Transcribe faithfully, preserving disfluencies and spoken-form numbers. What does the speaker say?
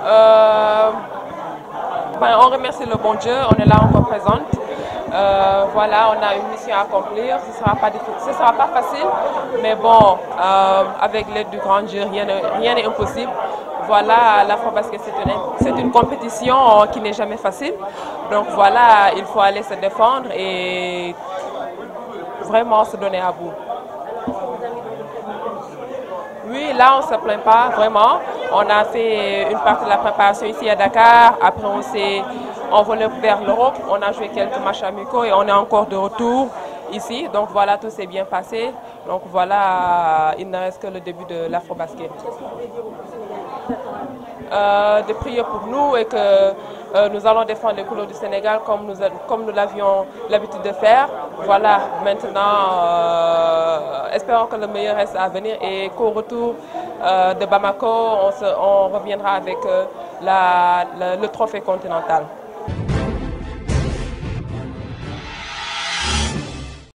Euh, ben, on remercie le bon Dieu, on est là encore présente. Euh, voilà, on a une mission à accomplir, ce ne sera pas difficile, ce sera pas facile, mais bon, euh, avec l'aide du grand Dieu, rien n'est impossible. Voilà, l'Afrobasket, c'est une, une compétition qui n'est jamais facile. Donc voilà, il faut aller se défendre et vraiment se donner à bout. Oui, là, on ne se plaint pas, vraiment. On a fait une partie de la préparation ici à Dakar. Après, on s'est envolé vers l'Europe. On a joué quelques matchs amicaux et on est encore de retour ici. Donc voilà, tout s'est bien passé. Donc voilà, il ne reste que le début de l'Afrobasket. Euh, de prier pour nous et que euh, nous allons défendre les couleurs du Sénégal comme nous, comme nous l'avions l'habitude de faire. Voilà, maintenant, euh, espérons que le meilleur reste à venir et qu'au retour euh, de Bamako, on, se, on reviendra avec euh, la, la, le trophée continental.